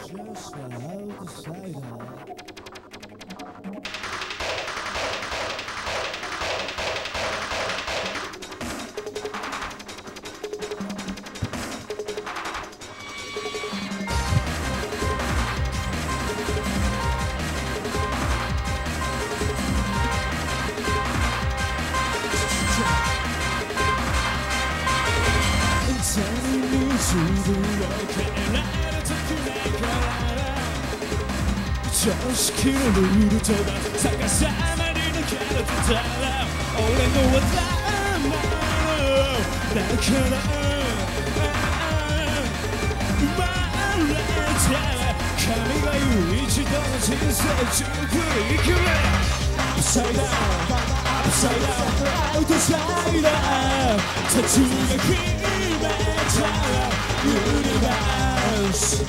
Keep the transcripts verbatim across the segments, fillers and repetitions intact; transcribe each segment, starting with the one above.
自分を変えられたくないから常識のルールとは逆さまに抜けれてたら俺のはダメだから生まれた神が言う一度の人生じっくり生きるOutsider Outsider Outsider 途中で決めたユニバース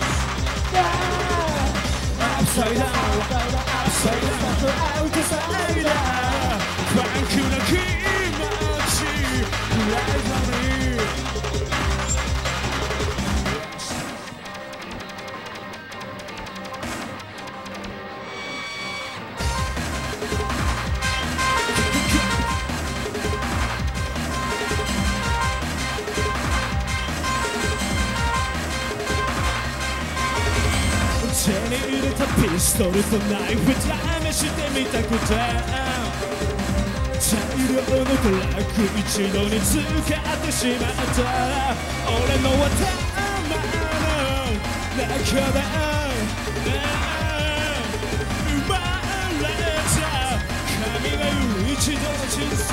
Outsider Outsider Outsider ファンクな気持ちライバルに手に入れたピストルとナイフ試してみたくて大量のドラッグ一度に使ってしまった俺の頭の中で生まれた神が言う一度の人生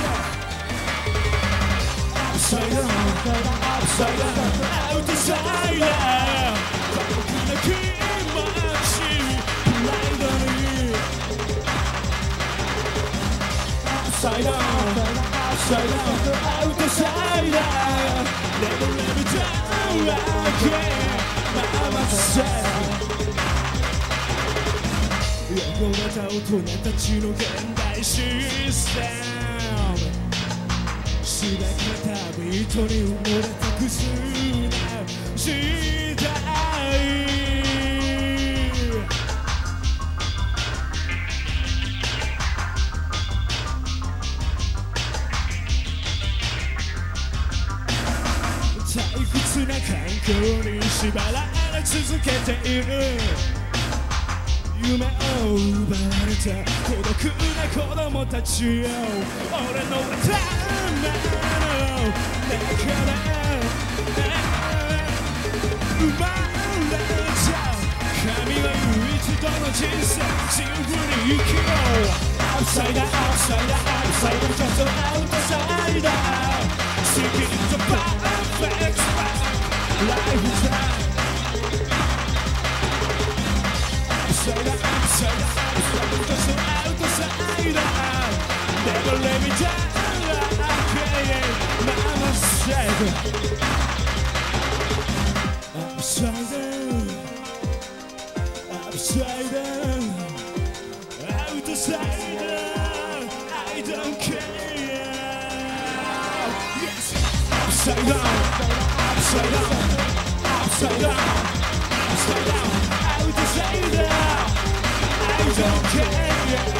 Outsider Outsider Outsider 僕の気持ちプライドに Outsider Outsider Outsider Never never down again Mama said 汚れた大人たちの現代システムしらけたビートに埋もれたくすな時代退屈な環境に縛られ続けている夢を奪われた孤独な子供たちよ俺の頭の中で生まれた神が言う一度の人生自由に生きよう Outsider Outsider Outsider just Outsider Seeking the perfect spot Life is right Outsider, outsider, outsider, just an outsider Never let me down again Mama said Outsider, outsider, outsider I don't care Yes, outsider, outsider, outsider, outsider Outsider, I don't care